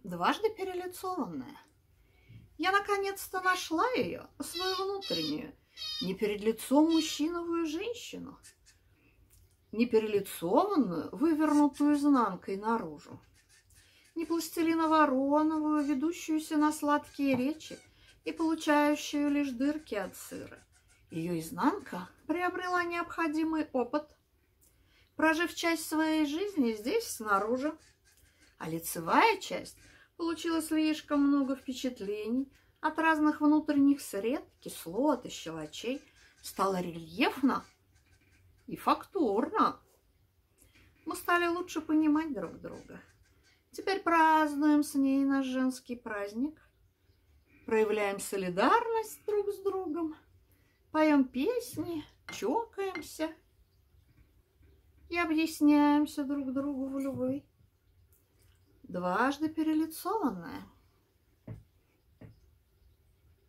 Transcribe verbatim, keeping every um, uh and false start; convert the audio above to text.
дважды перелицованная. Я наконец-то нашла ее, свою внутреннюю, не перед лицом мужчиновую женщину, не перелицованную, вывернутую изнанкой наружу, не пластилиново-вороновую, ведущуюся на сладкие речи и получающую лишь дырки от сыра. Ее изнанка приобрела необходимый опыт, прожив часть своей жизни здесь, снаружи, а лицевая часть получила слишком много впечатлений от разных внутренних сред, кислот и щелочей, стала рельефна и фактурна. Мы стали лучше понимать друг друга. Теперь празднуем с ней наш женский праздник, проявляем солидарность друг с другом, поем песни, чокаемся и объясняемся друг другу в любви. Дважды перелицованная.